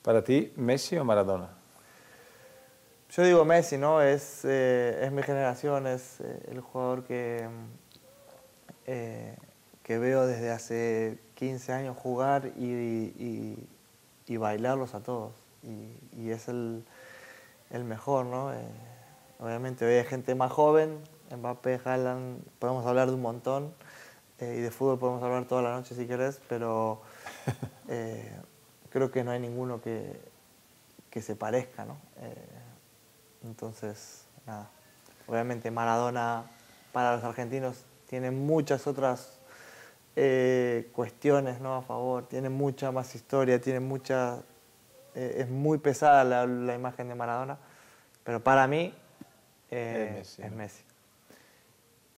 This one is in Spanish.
Para ti, ¿Messi o Maradona? Yo digo Messi, ¿no? Es mi generación, es el jugador que veo desde hace 15 años jugar y bailarlos a todos. Y es el mejor, ¿no? Obviamente hoy hay gente más joven, Mbappé, Haaland, podemos hablar de un montón, y de fútbol podemos hablar toda la noche si querés, pero creo que no hay ninguno que se parezca, ¿no? Entonces, nada, obviamente Maradona para los argentinos tiene muchas otras cuestiones, ¿no?, a favor, tiene mucha más historia, tiene mucha... es muy pesada la imagen de Maradona, pero para mí Es Messi, es ¿no? Messi.